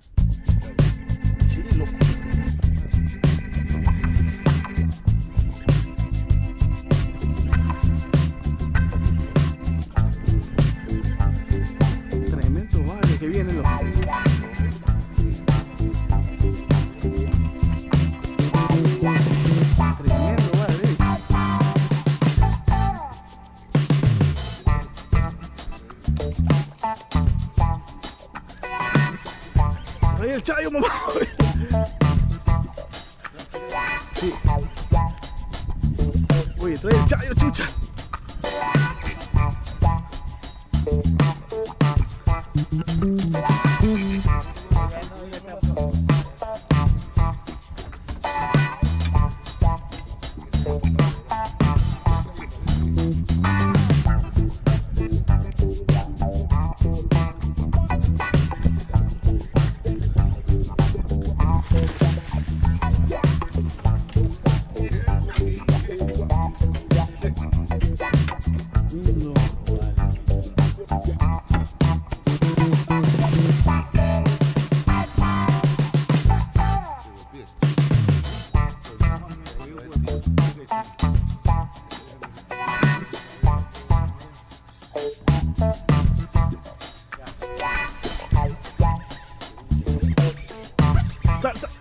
Sí, loco. Tremendo, vale, que viene, loco. Tremendo, vale. Ahí el chayo, mamá. Sí. Oye, trae el chayo, chucha. Sal, sal.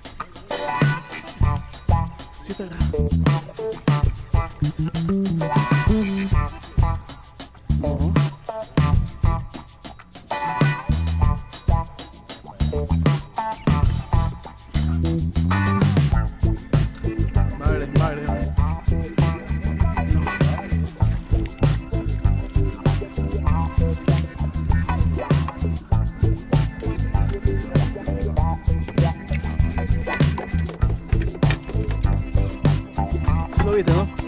Sí, está grave. No. Madre, madre, madre. Lo viste, ¿no?